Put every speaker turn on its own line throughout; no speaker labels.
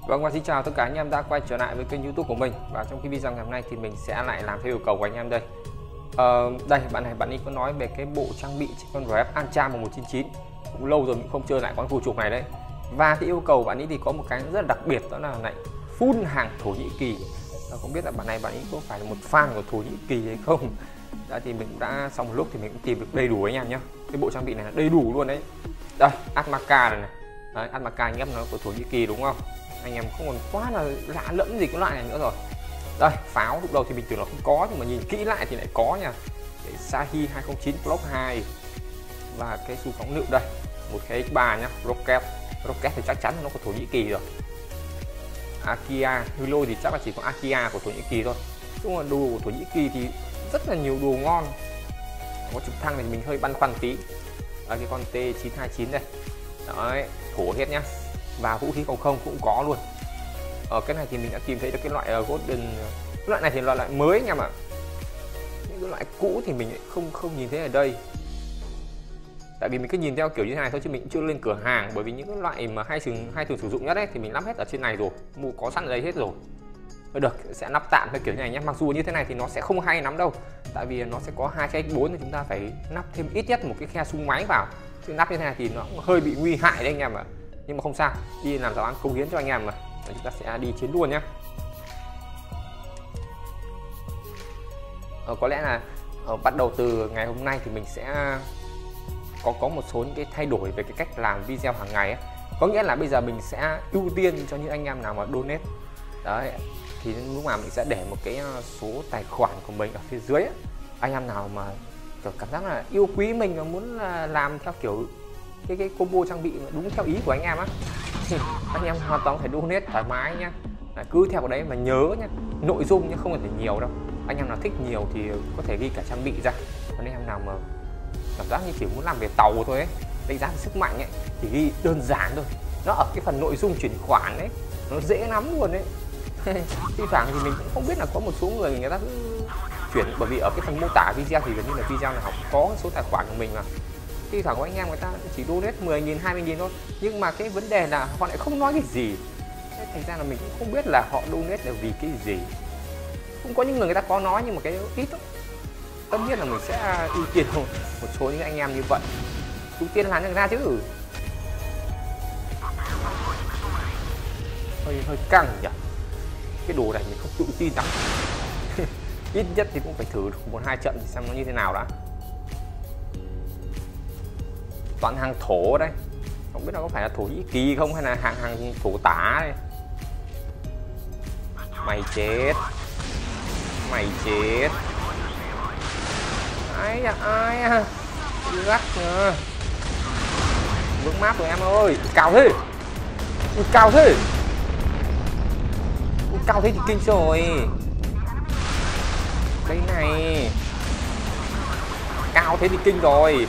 Vâng, và xin chào tất cả anh em đã quay trở lại với kênh YouTube của mình. Và trong cái video ngày hôm nay thì mình sẽ lại làm theo yêu cầu của anh em đây. Đây bạn ấy có nói về cái bộ trang bị trên con RF Antra 1199. Cũng lâu rồi mình không chơi lại con phù trục này đấy. Và cái yêu cầu bạn ấy thì có một cái rất là đặc biệt, đó là lại full hàng Thổ Nhĩ Kỳ. Không biết là bạn ấy có phải là một fan của Thổ Nhĩ Kỳ hay không. Đã thì mình đã sau một lúc thì mình cũng tìm được đầy đủ anh em nhé. Cái bộ trang bị này là đầy đủ luôn đấy. Đây, Atmaka này. Đấy, Atmaka anh em nó của Thổ Nhĩ Kỳ đúng không? Anh em không còn quá là lạ lẫm gì cái loại này nữa rồi. Đây, pháo lúc đầu thì mình tưởng là không có, nhưng mà nhìn kỹ lại thì lại có nha. Cái Sahi 209 Block 2 và cái xu phóng lựu đây, một cái X3 nhá, Rocket thì chắc chắn nó của Thổ Nhĩ Kỳ rồi. Akia Hilo thì chắc là chỉ có Akia của Thổ Nhĩ Kỳ thôi. Nhưng mà đồ của Thổ Nhĩ Kỳ thì rất là nhiều đồ ngon. Có trực thăng thì mình hơi băn khoăn tí. Đây, cái con T929 đây. Đấy, thổ hết nhá. Và vũ khí phòng không cũng có luôn. Ở cái này thì mình đã tìm thấy được cái loại Golden. Cái loại này thì là loại mới nha mà. Những cái loại cũ thì mình không nhìn thấy ở đây. Tại vì mình cứ nhìn theo kiểu như thế này thôi chứ mình cũng chưa lên cửa hàng, bởi vì những cái loại mà hay thường sử dụng nhất ấy thì mình lắp hết ở trên này rồi, mua có sẵn ở đây hết rồi. Được, sẽ lắp tạm theo kiểu này nhé. Mặc dù như thế này thì nó sẽ không hay lắm đâu, tại vì nó sẽ có hai cái X4 thì chúng ta phải lắp thêm ít nhất một cái khe súng máy vào, chứ lắp như thế này thì nó cũng hơi bị nguy hại đấy anh em ạ. Nhưng mà không sao, đi làm giáo án công hiến cho anh em mà. Và chúng ta sẽ đi chiến luôn nhé. Có lẽ là bắt đầu từ ngày hôm nay thì mình sẽ có một số những cái thay đổi về cái cách làm video hàng ngày ấy. Có nghĩa là bây giờ mình sẽ ưu tiên cho những anh em nào mà donate đấy, thì lúc nào mình sẽ để một cái số tài khoản của mình ở phía dưới ấy. Anh em nào mà cảm giác là yêu quý mình và muốn làm theo kiểu cái combo trang bị đúng theo ý của anh em á, thì anh em hoàn toàn phải donate thoải mái nhá. Cứ theo cái đấy mà nhớ nhá, nội dung nhá, không cần phải nhiều đâu. Anh em nào thích nhiều thì có thể ghi cả trang bị ra. Còn anh em nào mà cảm giác như chỉ muốn làm về tàu thôi ấy, đánh giá sức mạnh ấy, thì ghi đơn giản thôi. Nó ở cái phần nội dung chuyển khoản ấy, nó dễ lắm luôn đấy. Thi thoảng thì mình cũng không biết là có một số người ta cứ chuyển, bởi vì ở cái phần mô tả video thì gần như là video nào họ có số tài khoản của mình mà. Thi thoảng có anh em người ta chỉ donate 10.000, 20.000 thôi, nhưng mà cái vấn đề là họ lại không nói cái gì. Thế thành ra là mình cũng không biết là họ donate là vì cái gì. Cũng có những người ta có nói nhưng mà cái ít lắm. Tất nhiên là mình sẽ ưu tiên một số những anh em như vậy, ưu tiên làm cho người ta chứ. Hơi căng nhỉ. Cái đồ này mình không tự tin lắm. Ít nhất thì cũng phải thử được 1-2 trận xem nó như thế nào đã. Toàn hàng thổ đây, không biết là có phải là Thổ Nhĩ Kỳ không hay là hàng thổ tả đây. Mày chết, mày chết. Ai à, gắt nhờ. Vướng map rồi em ơi. Cao thế, cao thế, cao thế thì kinh rồi. Đây này, cao thế thì kinh rồi.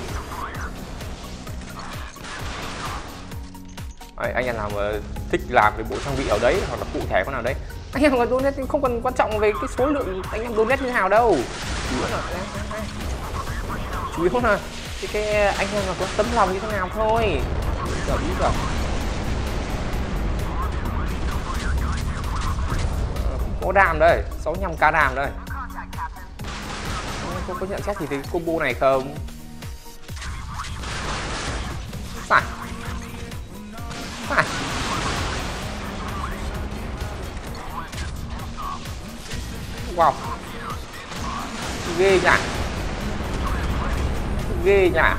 Đấy, anh em nào mà thích làm cái bộ trang bị ở đấy hoặc là cụ thể con nào đấy, anh em mà donate không cần quan trọng về cái số lượng anh em donate như thế nào đâu. Chủ yếu là cái anh em mà có tấm lòng như thế nào thôi. Giờ biết rồi. Có đam đây, 65k đam đây. Có nhận xét gì về cái combo này không? Phải. Wow, ghê nhỉ, ghê nhỉ.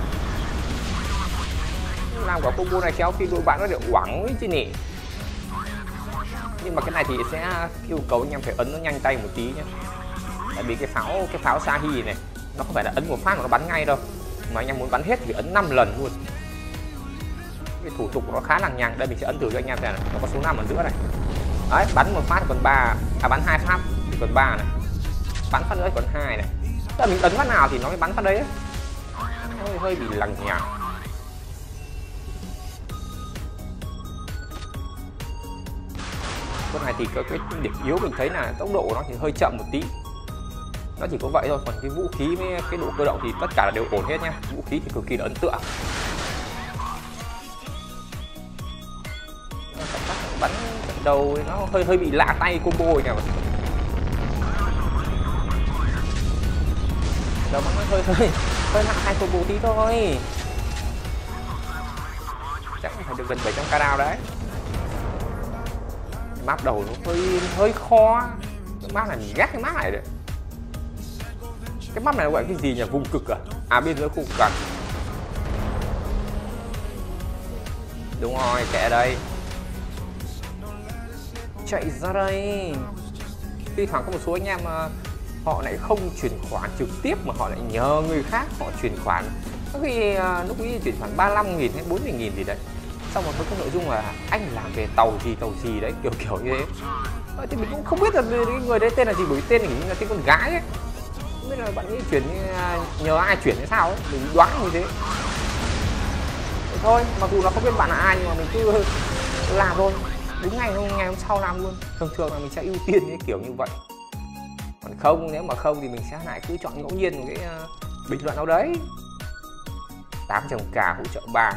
Làm cả combo này kéo khi đôi bạn nó đều quẳng ấy chứ nè. Nhưng mà cái này thì sẽ yêu cầu anh em phải ấn nó nhanh tay một tí nhé. Tại vì cái pháo Sahi này nó không phải là ấn một phát mà nó bắn ngay đâu, mà anh em muốn bắn hết thì ấn 5 lần luôn. Cái thủ tục của nó khá là nhàn. Đây mình sẽ ấn thử cho anh em xem này, nó có số 5 ở giữa này. Đấy, bắn một phát còn 3, bắn 2 phát thì còn 3 này, bắn phát nữa còn 2 này. Tức là mình ấn phát nào thì nó mới bắn phát đấy. Hơi bị lằng nhằng. Con này thì cái điểm yếu mình thấy là tốc độ của nó thì hơi chậm một tí. Nó chỉ có vậy thôi, còn cái vũ khí với cái độ cơ động thì tất cả là đều ổn hết nhá. Vũ khí thì cực kỳ là ấn tượng. Bắn đầu nó hơi bị lạ tay combo rồi kìa. Đầu bắn nó hơi lạ tay combo tí thôi. Chắc phải được gần 700k đao đấy. Map đầu nó hơi khó. Cái map này mình ghét cái map này đấy. Cái map này nó gọi cái gì nhỉ? Vùng cực à? À bên dưới khu cực à? Đúng rồi, kệ đây. Chạy ra đây. Khi thoảng có một số anh em họ lại không chuyển khoản trực tiếp mà họ lại nhờ người khác họ chuyển khoản. Có khi lúc ấy chuyển khoản 35.000 hay 40.000 gì đấy. Xong rồi với cái nội dung là anh làm về tàu gì đấy, kiểu như thế. Thì mình cũng không biết là cái người đấy tên là gì, bởi vì tên hình như là tên con gái ấy. Không biết là bạn ấy chuyển nhờ ai chuyển hay sao ấy, mình đoán như thế. Thôi, mặc dù là không biết bạn là ai nhưng mà mình cứ làm thôi. Đúng ngày hôm sau làm luôn. Thường là mình sẽ ưu tiên cái kiểu như vậy. Còn không, nếu mà không thì mình sẽ lại cứ chọn ngẫu nhiên một cái bình luận nào đấy. 800k hỗ trợ 3.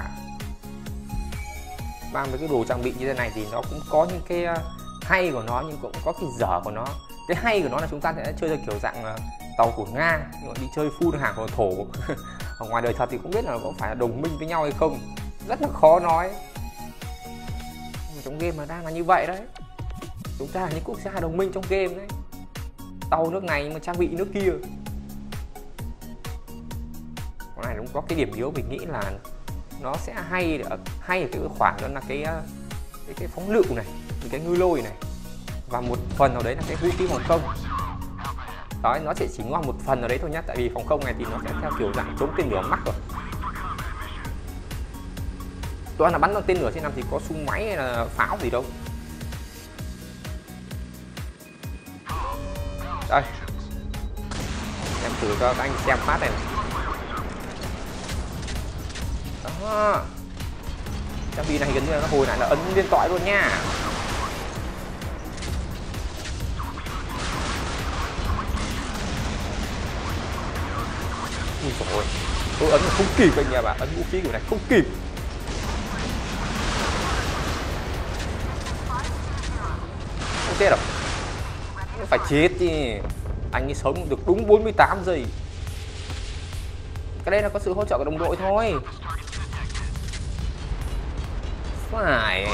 Mang với cái đồ trang bị như thế này thì nó cũng có những cái hay của nó nhưng cũng có cái dở của nó. Cái hay của nó là chúng ta sẽ chơi theo kiểu dạng tàu của Nga, nhưng mà đi chơi full hàng của thổ. Ở ngoài đời thật thì không biết là có phải là đồng minh với nhau hay không, rất là khó nói. Nhưng mà trong game mà đang là như vậy đấy, chúng ta là những quốc gia đồng minh trong game đấy. Tàu nước này mà trang bị nước kia. Con này cũng có cái điểm yếu mình nghĩ là nó sẽ hay ở cái khoản đó là cái phóng lựu này, cái ngư lôi này, và một phần nào đấy là cái vũ khí phòng không. Đó, nó sẽ chỉ ngon một phần nào đấy thôi nhá, tại vì phòng không này thì nó sẽ theo kiểu dạng chống tên lửa mắc rồi. Toàn là bắn con tên lửa trên năm thì có súng máy hay là pháo gì đâu. Đây, em thử cho các anh xem phát này. Đó, trang bị này gần như là nó hồi lại là ấn liên tọa luôn nha. Ui dồi ôi, tôi ấn không kịp anh em ạ, ấn vũ khí kiểu này không kịp. Không chết đâu, phải chết chứ. Anh ấy sống được đúng 48 giây. Cái đây là có sự hỗ trợ của đồng đội thôi. Phải.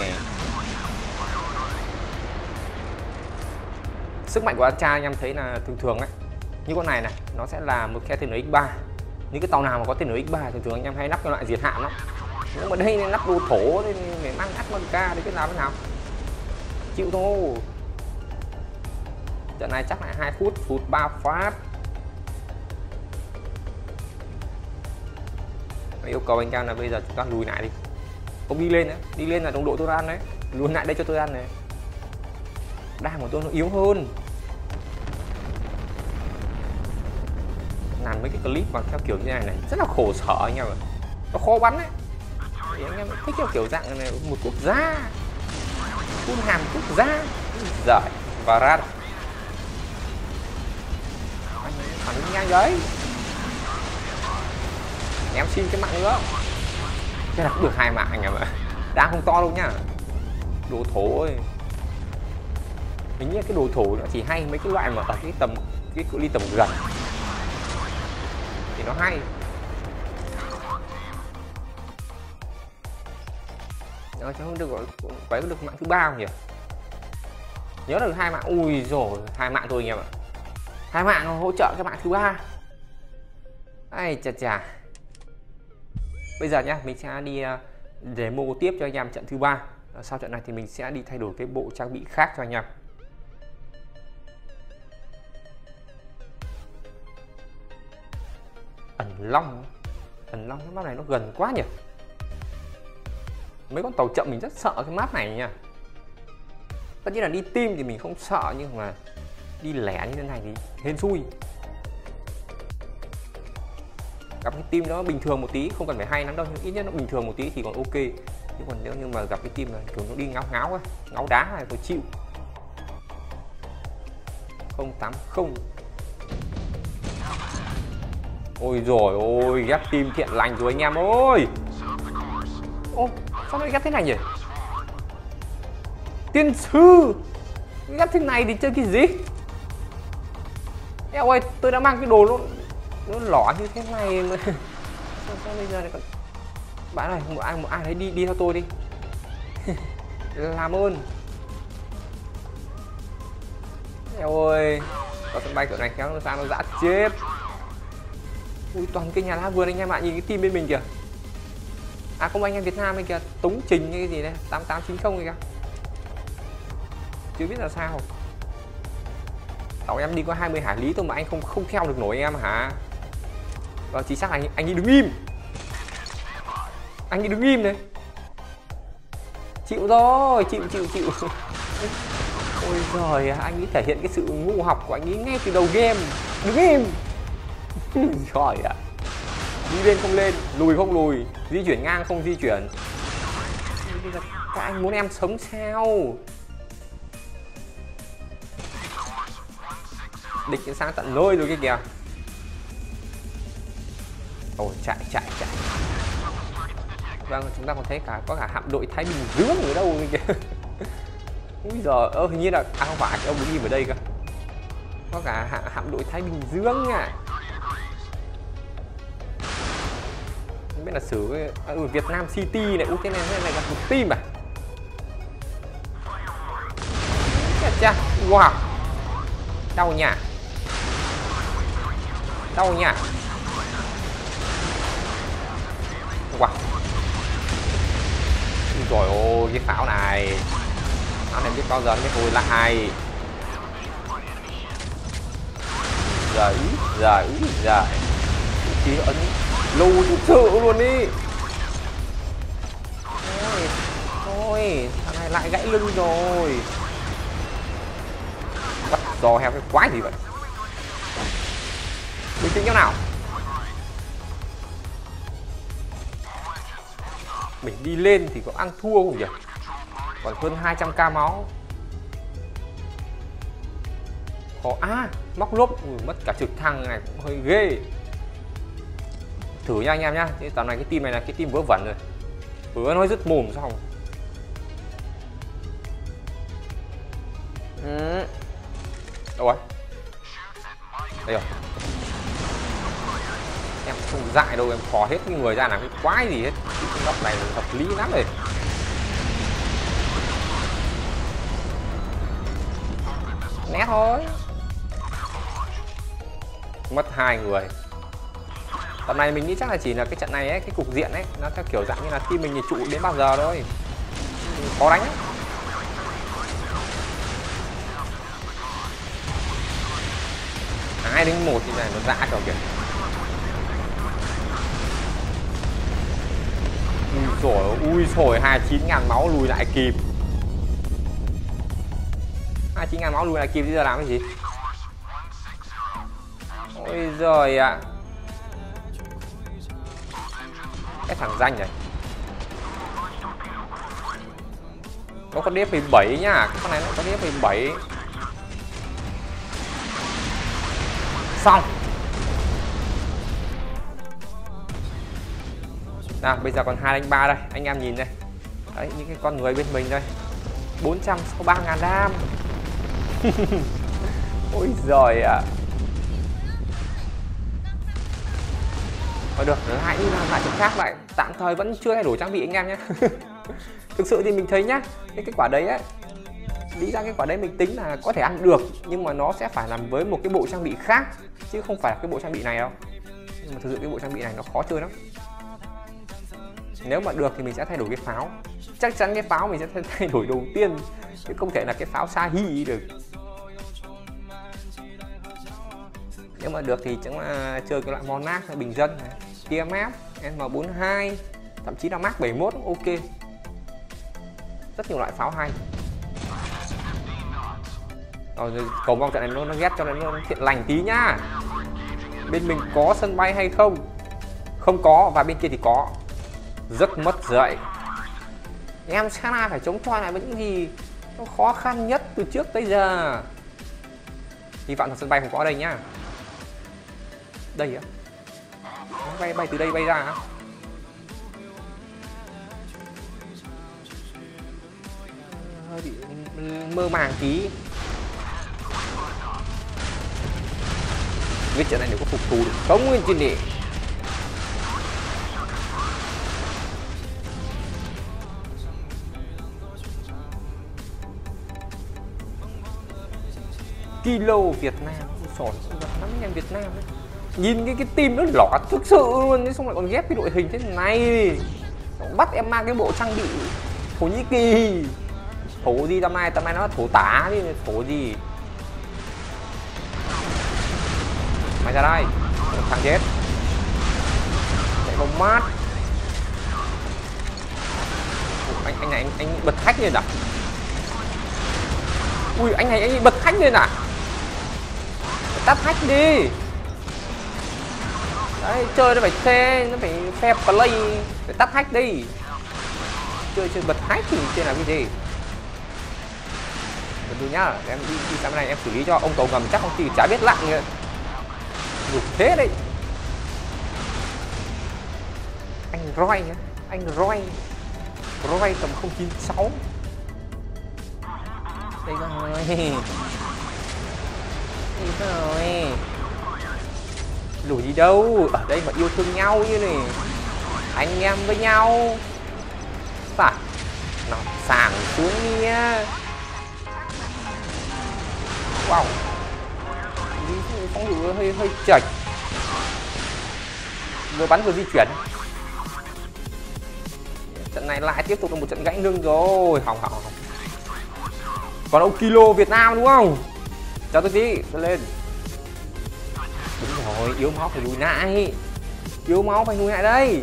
Sức mạnh của Ancha anh em thấy là thường ấy, như con này nó sẽ là một cái tên lửa X3. Những cái tàu nào mà có tên lửa X3 thường anh em hay lắp cái loại diệt hạm đó. Nhưng mà đây nên lắp đồ thổ nên phải mang HMK để biết làm thế nào. Chịu thôi. Trận này chắc lại 2 phút, phút 3 phát. Yêu cầu anh em là bây giờ chúng ta lùi lại đi, không đi lên nữa. Đi lên là đồng đội tôi ăn đấy, lùi lại đây cho tôi ăn này. Đam của tôi nó yếu hơn. Làm mấy cái clip bằng theo kiểu như này rất là khổ sở anh em ạ, nó khó bắn đấy. Thì anh em thích theo kiểu dạng này, một quốc gia phun hàm quốc gia giỏi và ra anh phản ứng nhanh đấy. Em xin cái mạng nữa, cái đặt được 2 mạng anh em ạ, đang không to đâu nhá. Đồ thổ ơi, mình nghĩ cái đồ thổ nó chỉ hay mấy cái loại mà ở cái cự ly tầm gần thì nó hay. Nó chứ không được gọi phải được mạng thứ 3 không nhỉ? Nhớ được 2 mạng. Ui rồi 2 mạng thôi anh em ạ, 2 mạng hỗ trợ cái mạng thứ 3. Ai chà. Bây giờ nhá, mình sẽ đi demo tiếp cho anh em trận thứ 3. Sau trận này thì mình sẽ đi thay đổi cái bộ trang bị khác cho anh em. Ẩn Long cái map này nó gần quá nhỉ. Mấy con tàu chậm mình rất sợ cái map này nha. Tất nhiên là đi team thì mình không sợ, nhưng mà đi lẻ như thế này thì hên xui. Gặp cái team đó bình thường một tí, không cần phải hay lắm đâu, nhưng ít nhất nó bình thường một tí thì còn ok. Chứ còn nếu như mà gặp cái team này kiểu nó đi ngáo ấy, ngáo đá này tôi chịu. 080. Ôi rồi ôi, ghép team thiện lành rồi anh em ơi. Ô, sao lại ghép thế này nhỉ? Tiên sư ghép thế này thì chơi cái gì? Eo ơi, tôi đã mang cái đồ nó lỏ như thế này mà sao bây giờ này còn... Bạn ơi, một ai đấy đi theo tôi đi. Làm ơn. Eo ơi, có sân bay kiểu này khéo nó sang nó dã chết. Ui, toàn cái nhà lá vườn anh em ạ, nhìn cái team bên mình kìa. À không, anh em Việt Nam ấy kìa, Tống Trình hay cái gì đấy, 8890 kìa. Chưa biết là sao. Tàu em đi có 20 hải lý thôi mà anh không theo được nổi em hả? Vâng, chính xác là anh đi đứng im. Anh đi đứng im đấy. Chịu rồi, chịu. Ôi giời, anh ấy thể hiện cái sự ngu học của anh ấy ngay từ đầu game. Đứng im. Trời ạ. Đi lên không lên, lùi không lùi, di chuyển ngang không di chuyển. Bây giờ các anh muốn em sống sao? Địch sang tận nơi rồi kia kìa. Ôi chạy. Vâng, chúng ta còn thấy có cả hạm đội Thái Bình Dương ở đâu kìa. Úi giời, hình như là không phải, ông đứng im ở đây cơ. Có cả hạm đội Thái Bình Dương à. Không biết là xử Việt Nam City này, cái này là một team à? Chà, wow. Đau nhỉ. Wow. Trời ơi, cái pháo này biết bao giờ nó mới hồi lại. Giời. Chí ấn lâu thực sự luôn đi. Thôi, thằng này lại gãy lưng rồi. Bắt giò heo cái quái gì vậy? Bình tĩnh nhau nào. Mình đi lên thì có ăn thua không nhỉ? Còn hơn 200k máu. Khó móc lốp, mất cả trực thăng này cũng hơi ghê. Thử nha anh em nhá. Tầm này cái team này là cái team vớ vẩn rồi. Vừa nói dứt mồm xong. Đâu rồi? Đây rồi. Em không dại đâu, em phò hết cái người ra làm cái quái gì hết. Cái góc này hợp lý lắm rồi. Né thôi. Mất 2 người. Tầm này mình nghĩ chắc là chỉ là cái trận này ấy, cái cục diện ấy nó theo kiểu dạng như là team mình thì trụ đến bao giờ thôi. Khó đánh ấy. Ai đến 1 thì này nó dã kiểu kìa. Ui xổi 29.000 máu lùi lại kịp. 29.000 máu lùi lại kịp, bây giờ làm cái gì? Ôi giời ạ. Cái thằng danh này nó có đếp 17 nhá. Cái con này nó có đếp 17. Xong. Nào bây giờ còn 2 đánh 3 đây. Anh em nhìn đây. Đấy, những cái con người bên mình đây. 463.000 đam. Ôi giời ạ. Thôi được, lại đi làm lại chỗ khác lại. Tạm thời vẫn chưa thay đổi trang bị anh em nhé. Thực sự thì mình thấy nhá, cái quả đấy ấy, lý ra cái quả đấy mình tính là có thể ăn được, nhưng mà nó sẽ phải làm với một cái bộ trang bị khác, chứ không phải là cái bộ trang bị này đâu. Nhưng mà thực sự cái bộ trang bị này nó khó chơi lắm. Nếu mà được thì mình sẽ thay đổi cái pháo. Chắc chắn cái pháo mình sẽ thay đổi đầu tiên, chứ không thể là cái pháo sa hi được. Nếu mà được thì chúng là chơi cái loại Monarch bình dân này, TMF, M42, thậm chí là Mark 71 ok. Rất nhiều loại pháo hay. Rồi cầu mong trận này nó ghét cho nên nó thiện lành tí nhá. Bên mình có sân bay hay không? Không có, và bên kia thì có. Rất mất dạy. Em sẽ phải chống chọi lại với những gì nó khó khăn nhất từ trước tới giờ. Hy vọng là sân bay không có ở đây nhá. Đây á. Bay từ đây bay ra á. hơi bị mơ màng tí. Biết trận này nếu có phục thù được cống nguyên trên địa. Kilo Việt Nam sỏi lắm anh em Việt Nam ấy. Nhìn cái team nó lỏ thực sự luôn, xong lại còn ghép cái đội hình thế này, bắt em mang cái bộ trang bị Thổ Nhĩ Kỳ. Thổ gì tầm này nó thổ tả đi, thổ gì. Mày ra đây, thằng chết. Chạy bóng mát. Anh này anh bật hack lên à? Ui anh này anh bật hack lên à? Tắt hack đi. Đấy, chơi nó phải fair play, phải tắt hack đi. Chơi bật hack thì chơi là cái gì? Được nhá, em đi sang này em xử lý cho ông cầu ngầm chắc không thì chả biết lặng nữa. Được thế đấy. Anh Roy nhá, anh Roy tầm 096. Đây rồi. Đây rồi. Lùi gì đâu, ở đây mà yêu thương nhau như này, anh em với nhau. Phải, nó sảng xuống đi nha. Wow, phóng lửa hơi chệch. Vừa bắn vừa di chuyển. Trận này lại tiếp tục là một trận gãy lưng rồi, hỏng. Còn ông Kilo Việt Nam đúng không? Chào tôi tí, tôi lên. Đúng rồi, yếu máu phải lùi lại. Yếu máu phải lùi lại đây.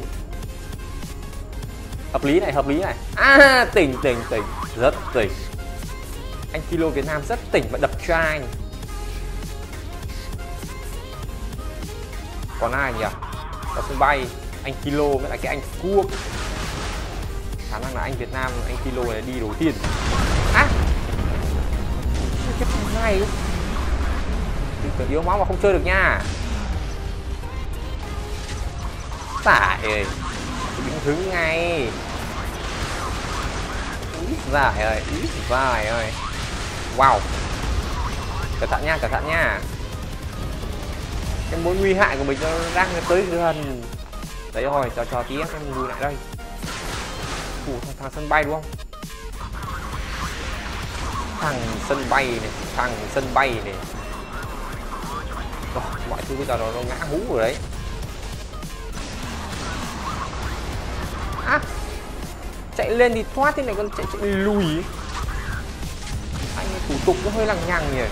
Hợp lý này. À, tỉnh. Rất tỉnh. Anh Kilo Việt Nam rất tỉnh và đập trai. Còn ai nhỉ? Ở sân bay, anh Kilo với lại cái anh Cuốc. Khả năng là anh Việt Nam, anh Kilo này đi đầu tiên. À, cái thằng này tưởng yếu máu mà không chơi được nha. Tải ơi, đứng hứng ngay. Ít dài ơi. Wow, cẩn thận nha. Cái mối nguy hại của mình nó đang tới gần. Đấy rồi, cho tí em lùi lại đây. Thằng sân bay đúng không? Thằng sân bay này. Mọi thứ bây giờ nó ngã hú rồi đấy. À, chạy lên thì thoát, thế này còn chạy lùi. Anh thủ tục nó hơi lằng nhằng nhỉ.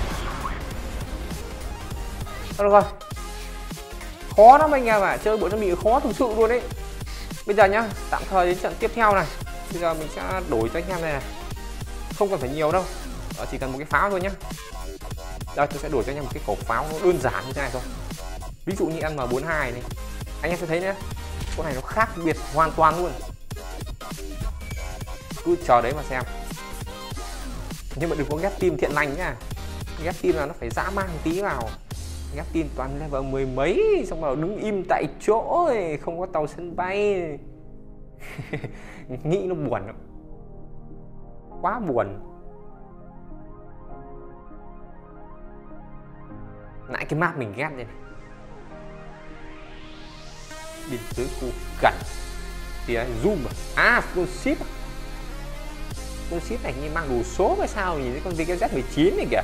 Được rồi, khó lắm anh em ạ, chơi bộ trang bị khó thực sự luôn đấy. Bây giờ nhá, tạm thời đến trận tiếp theo này. Bây giờ mình sẽ đổi cho anh em này. Không cần phải nhiều đâu, chỉ cần một cái pháo thôi nhá. Đây tôi sẽ đổi cho anh em một cái khẩu pháo nó đơn giản như thế này thôi. Ví dụ như M42 này, anh em sẽ thấy nhé, con này nó khác biệt hoàn toàn luôn. Cứ chờ đấy mà xem. Nhưng mà đừng có ghép team thiện lành nhá. Ghép team là nó phải dã man tí vào. Ghép team toàn level 10 mấy, xong rồi đứng im tại chỗ ấy, không có tàu sân bay. Nghĩ nó buồn lắm. Quá buồn. Lại cái map mình ghép đây này. Biên giới khu gần. Thì zoom à? Full ship. Full ship này như mang đủ số hay sao, nhìn thấy con VKZ19 này kìa.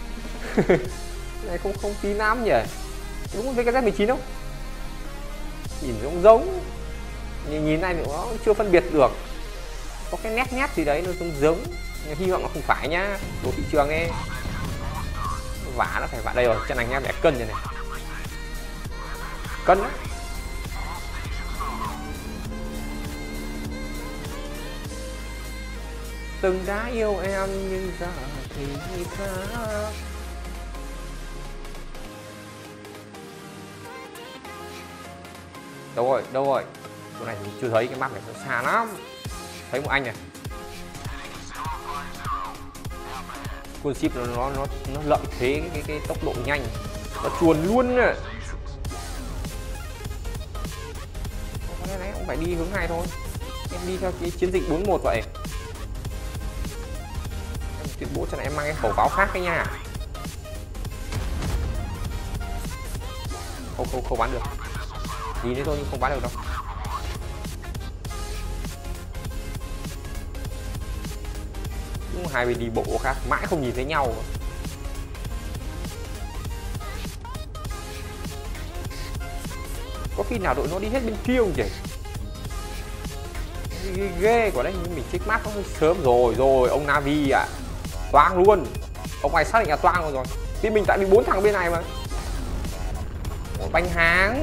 Này không tí lắm nhỉ. Đúng con VKZ19 không? Nhìn giống. Nhìn này nó chưa phân biệt được. Có cái nét gì đấy nó giống. Hy vọng nó không phải nhá. Đồ thị trường ấy. Vả nó phải vả đây rồi, chân anh em bẻ cân này. Cân á. Từng đã yêu em nhưng giờ thì khác. Đâu rồi? Chỗ này mình chưa thấy, cái map này nó xa lắm. Thấy một anh này. Con ship nó lợi thế cái tốc độ nhanh, nó chuồn luôn nè. Cái này cũng phải đi hướng 2 thôi. Em đi theo cái chiến dịch 41 vậy. tuyên bố cho này em mang cái khẩu pháo khác đấy nha. Không bắn được. Nhìn đấy thôi nhưng không bắn được đâu. Đúng hai bên đi bộ khác mãi không nhìn thấy nhau. Có khi nào đội nó đi hết bên kia không nhỉ? Ghê quả đấy, nhưng mình check map nó hơi sớm rồi ông Navi ạ. Toang luôn. Ông này xác định là toang rồi. Thì mình tại vì 4 thằng bên này mà. Bánh háng.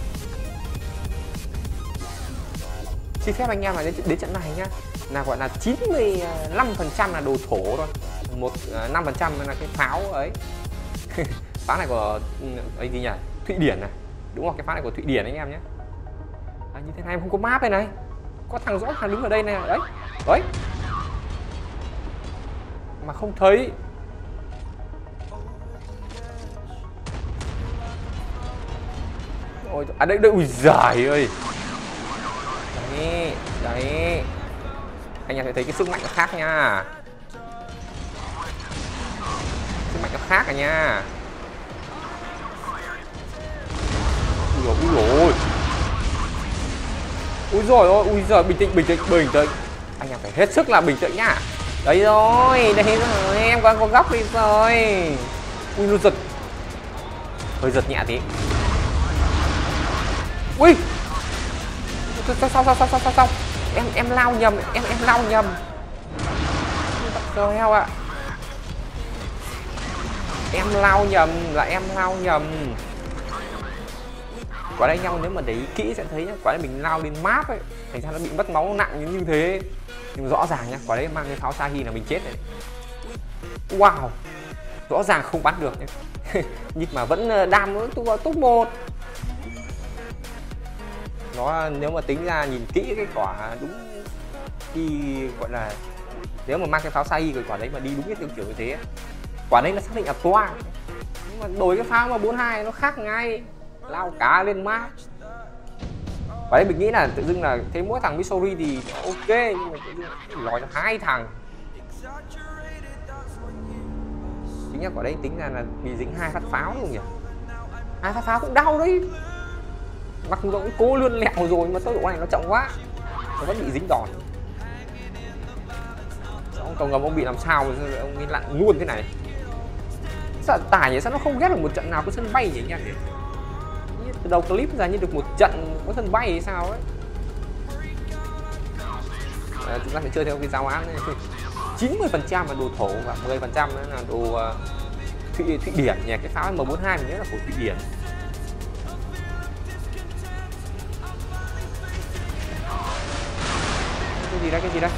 Xin phép anh em là đến trận này nhá, là gọi là 95% là đồ thổ thôi, 5% là cái pháo ấy. Pháo này của ấy gì nhỉ? Thụy Điển này. Đúng không? Cái pháo này của Thụy Điển anh em nhé. Như thế này em không có map đây này. Có thằng rõ ràng đứng ở đây này. Đấy. Mà không thấy. Ôi, à đây, ui giời ơi. Đấy. Anh em sẽ thấy cái sức mạnh nó khác nha. Sức mạnh nó khác à nha. Ui giời, bình tĩnh. Anh em phải hết sức là bình tĩnh nhá. Đấy rồi, em có góc đi rồi. Ui nó giật. Hơi giật nhẹ tí. Ui. Sao? Em lao nhầm, em lao nhầm. Trời heo ạ. Em lao nhầm. Quả đấy nhau nếu mà để ý kỹ sẽ thấy nhá, quả đấy mình lao lên map ấy, thành ra nó bị mất máu nặng như thế. Nhưng rõ ràng nhá, quả đấy mang cái pháo Sahi là mình chết rồi. Wow. Rõ ràng không bắn được nhá. Nhưng mà vẫn đam nó vào top 1. Nó nếu mà tính ra nhìn kỹ cái quả đúng đi gọi là nếu mà mang cái pháo Sahi cái quả đấy mà đi đúng cái tiêu kiểu như thế, quả đấy là xác định là toa. Nhưng mà đổi cái pháo mà 42 nó khác ngay, lao cá lên map. Và đấy mình nghĩ là tự dưng là thấy mỗi thằng Missouri thì ok, nhưng mà tự dưng lòi cho 2 thằng. Chính là quả đấy tính ra là bị dính 2 phát pháo luôn nhỉ. 2 phát pháo cũng đau đấy. Mặc dù cũng cố lươn lẹo rồi mà tốc độ này nó chậm quá, nó vẫn bị dính đòn. Ông cầu ngầm ông bị làm sao mà ông ấy lặn luôn thế này. Sao tải vậy, sao nó không ghép được một trận nào có sân bay nhỉ anh em nhỉ? Từ đầu clip ra như được một trận có sân bay hay sao ấy. Chúng ta sẽ chơi theo cái giáo án này. 90% là đồ thổ và 10% là đồ Thụy Điển nhỉ. Cái pháo M42 mình nhớ là của Thụy Điển. Cái gì đây?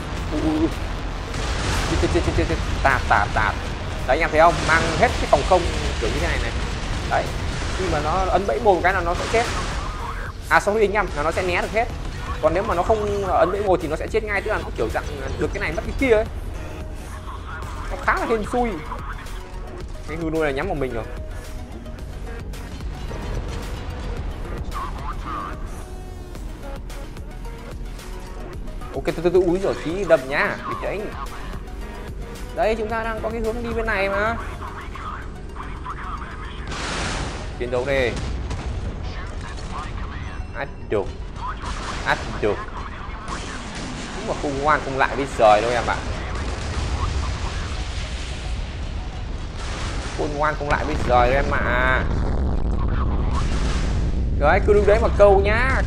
Tạt. Đấy anh em thấy không? Mang hết cái phòng không kiểu như thế này. Đấy. Khi mà nó ấn bẫy một cái là nó sẽ chết. À sorry anh em, là nó sẽ né được hết. Còn nếu mà nó không ấn bẫy một thì nó sẽ chết ngay, tức là nó kiểu dạng được cái này mất cái kia ấy. Nó khá là hên xui. Cái hư nuôi này nhắm vào mình rồi. Ok, từ úi rồi tí đập nhá, bình tĩnh. Đấy chúng ta đang có cái hướng đi bên này mà. Chiến đấu đi. Át được. Cũng mà không ngoan không lại bây giờ đâu em ạ. Khôn ngoan không lại bây giờ đâu em ạ. Đấy cứ đứng đấy mà câu nhá,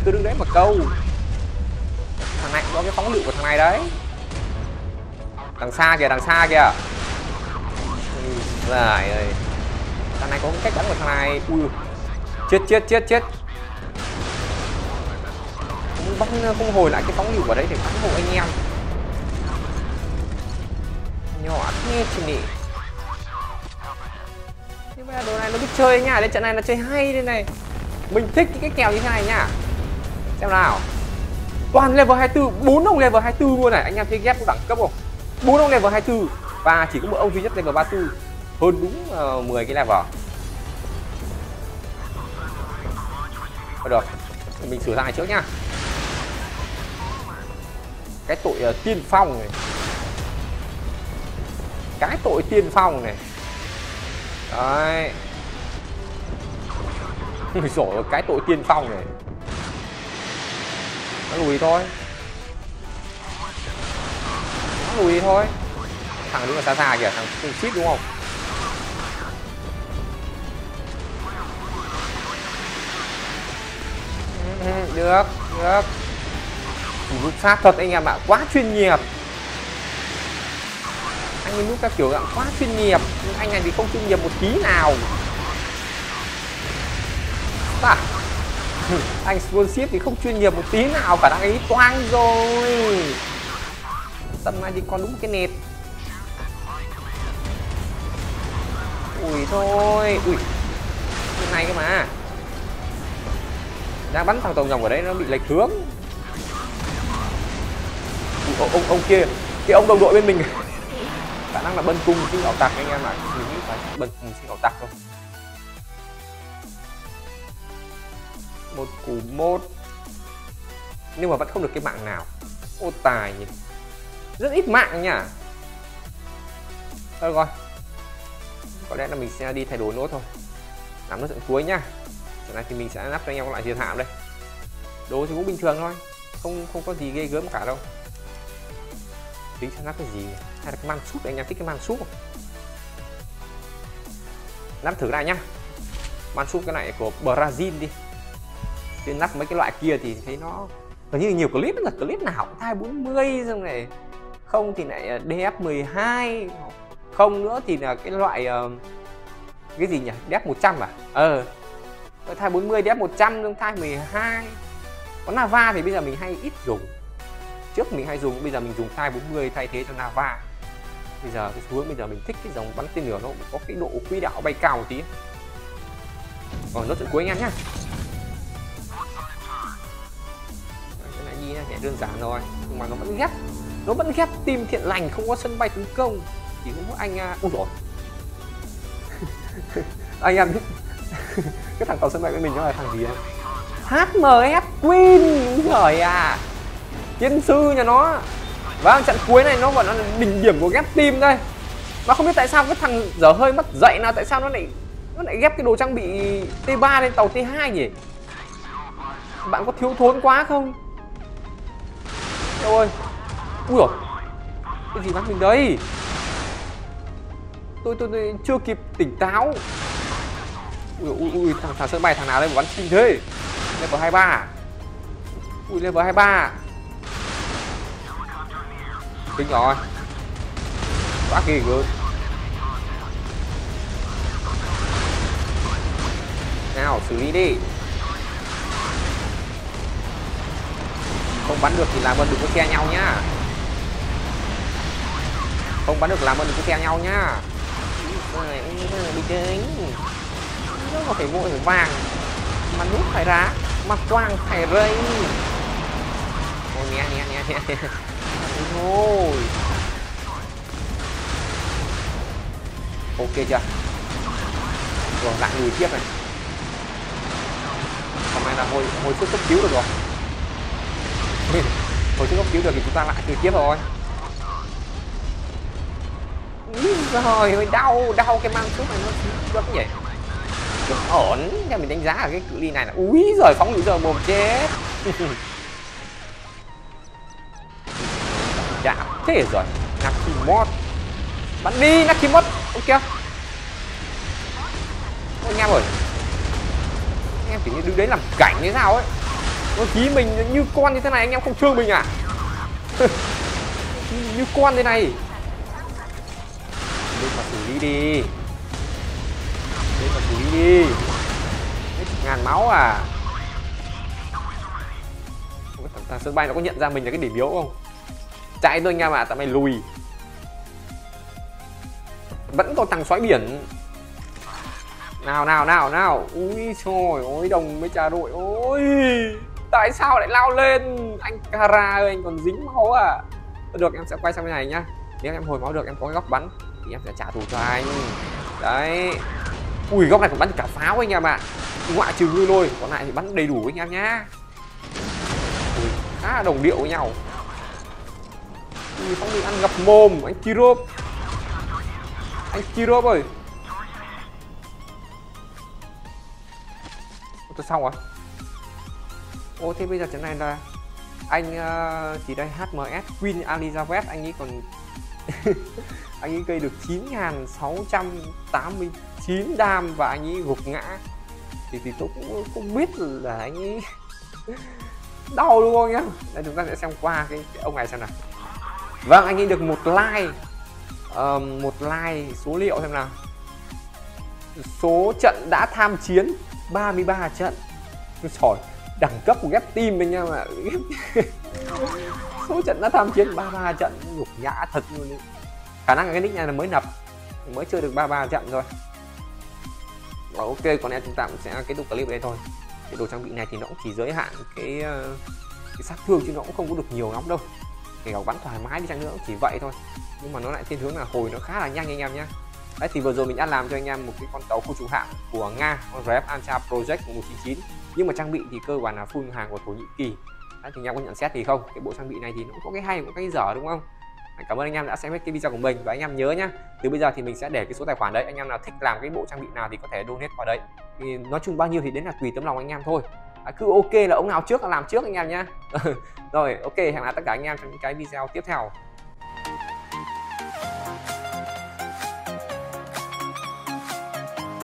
Thằng này có cái phóng lựu của thằng này đấy. Đằng xa kìa. Trời ơi. Thằng này có cái cách bắn của thằng này. Ui. Chết. Không hồi lại cái phóng lựu vào đấy để bắn hộ anh em. Nhỏ thế chứ nhỉ. Nhưng mà đồ này nó biết chơi nhá, đây trận này là chơi hay đây này. Mình thích cái kèo như thế này nhá. Xem nào. Toàn level 24, 4 ông level 24 luôn này, anh em chơi ghép có đẳng cấp không? 4 ông level 24 và chỉ có một ông duy nhất level 34, hơn đúng 10 cái level. Được, mình sửa lại trước nhá. Cái tội tiên phong này. cái tội tiên phong này. Đấy. Rồi cái tội tiên phong này. Nó lùi thôi. Nó lùi thôi. Thằng đứng ở xa xa kìa, thằng ship đúng không? Được, được. Rút sát thật anh em ạ, quá chuyên nghiệp. Anh ấy núp các kiểu dạng quá chuyên nghiệp, nhưng anh này thì không chuyên nghiệp một tí nào. À, anh Swordship thì không chuyên nghiệp một tí nào cả, đang ấy toang rồi. Tầm này thì còn đúng cái nệt. Ui thôi, ui cái này cơ mà. Đang bắn thằng tàu nhồng ở đấy nó bị lệch hướng. Ông kia, cái ông đồng đội bên mình khả năng là bân cung sinh đạo tặc anh em ạ. Mình nghĩ phải bân cung sinh đạo tặc thôi. Một cú một, nhưng mà vẫn không được cái mạng nào. Ô tài nhỉ, rất ít mạng nha. Thôi rồi, có lẽ là mình sẽ đi thay đổi nốt thôi, làm nốt trận cuối nhá. Trận này thì mình sẽ lắp cho anh em các loại diệt hạm đây. Đồ thì cũng bình thường thôi, không có gì ghê gớm cả đâu. Tính sẽ lắp cái gì, hay là cái man súp, anh em thích cái man súp không? Lắp thử cái này nhá. Man súp cái này của Brazil đi. Trên lắp mấy cái loại kia thì thấy nó gần như nhiều clip, là clip nào cũng 240 xong này, không thì lại DF12, không nữa thì là cái loại cái gì nhỉ, DF100 à, thai 40 DF100 nhưng thai 12. Còn Nava thì bây giờ mình hay ít dùng, trước mình hay dùng, bây giờ mình dùng thai 40 thay thế cho Nava. Bây giờ cái xu hướng bây giờ mình thích cái dòng bắn tên lửa nó có cái độ quỹ đạo bay cao một tí. Còn nốt trận cuối anh em nhá. Cái này đi sẽ đơn giản rồi, nhưng mà nó vẫn ghép team thiện lành, không có sân bay tấn công, chỉ có anh ui rồi. Anh em biết cái thằng tàu sân bay với mình nó là thằng gì đấy? HMS Queen trời à, chiến sư nhà nó. Và trận cuối này nó vẫn là đỉnh điểm của ghép team đây. Và không biết tại sao cái thằng dở hơi mất dậy nào, tại sao nó lại ghép cái đồ trang bị T3 lên tàu T2 nhỉ? Bạn có thiếu thốn quá không? Ôi, ui rồi, cái gì bắn mình đấy? Tôi chưa kịp tỉnh táo. Ui, thằng sân bay thằng nào đây mà bắn kinh thế? Level 23. Ui, level 23. Kinh rồi. Quá kỳ gớm. Nào, xử lý đi. Không bắn được thì làm ơn đừng có xe nhau nhá. Không bắn được làm ơn đừng có xe nhau nhá. Bình tĩnh. Nó có phải vội phải vàng, mà nút phải rá, mà quang phải rây. Ôi nè. Thôi. Ok chưa? Rồi lại lùi tiếp này. Hôm nay là hồi sức cấp cứu được rồi. Hồi sức cấp cứu được thì chúng ta lại từ tiếp rồi. Rồi đau cái mang súp này nó rất nhỉ. Được ổn, theo mình đánh giá ở cái cự ly này là úi giời, phóng lưỡi giờ mồm chết. Đã thế rồi. Nakimot bắn đi Nakimot. Ok ôi anh em ơi, anh em kiểu như đứng đấy làm cảnh như sao ấy, nó khí mình như con như thế này anh em không thương mình à? Như con thế này lên mà xử lý đi, lên mà xử lý đi. 1000 máu à? Thằng sân bay nó có nhận ra mình là cái điểm yếu không? Chạy thôi anh em ạ, tao mày lùi. Vẫn còn thằng xoáy biển. Nào. Ui trời ơi, đồng với trà đội. Ôi tại sao lại lao lên? Anh Kara ơi, anh còn dính máu à? Được, em sẽ quay sang bên này nhá. Nếu em hồi máu được, em có cái góc bắn thì em sẽ trả thù cho anh. Đấy. Ui, góc này còn bắn cả pháo anh em ạ. Ngoại trừ ngư lôi, còn lại thì bắn đầy đủ anh em nhá. Ui, khá là đồng điệu với nhau. Ui, không bị ăn gặp mồm anh Kirop. Anh Kiro ơi. Tôi xong rồi. Ô thế bây giờ trận này là anh chỉ đây HMS Queen Elizabeth anh ấy còn anh ấy gây được 9.689 đam và anh ấy gục ngã. Thì tôi cũng không biết là anh ấy đau đúng không nhá. Đây chúng ta sẽ xem qua cái ông này xem nào. Vâng, anh ấy được một like số liệu xem nào. Số trận đã tham chiến 33 trận. Trời, đẳng cấp của ghép team anh em ạ. Số trận đã tham chiến 33 trận, nhục nhã thật luôn đi. Khả năng cái nick này là mới nập, mới chơi được 33 trận thôi. Rồi, ok, còn em chúng ta cũng sẽ kết thúc clip ở đây thôi. Cái đồ trang bị này thì nó cũng chỉ giới hạn cái sát thương chứ nó cũng không có được nhiều lắm đâu. Kể cả bắn thoải mái đi chăng nữa cũng chỉ vậy thôi. Nhưng mà nó lại thiên hướng là hồi nó khá là nhanh anh em nhé. Đấy thì vừa rồi mình đã làm cho anh em một cái con tàu khu trục hạm của Nga, con RF Ancha Project 199. Nhưng mà trang bị thì cơ bản là full hàng của Thổ Nhĩ Kỳ. Đấy, thì anh em có nhận xét gì không? Cái bộ trang bị này thì nó có cái hay, có cái dở đúng không? Cảm ơn anh em đã xem hết cái video của mình và anh em nhớ nhá. Từ bây giờ thì mình sẽ để cái số tài khoản đấy, anh em nào thích làm cái bộ trang bị nào thì có thể donate qua đấy. Thì nói chung bao nhiêu thì đến là tùy tấm lòng anh em thôi. Cứ ok là ông nào trước là làm trước anh em nhá. Rồi ok, hẹn gặp lại tất cả anh em trong những cái video tiếp theo.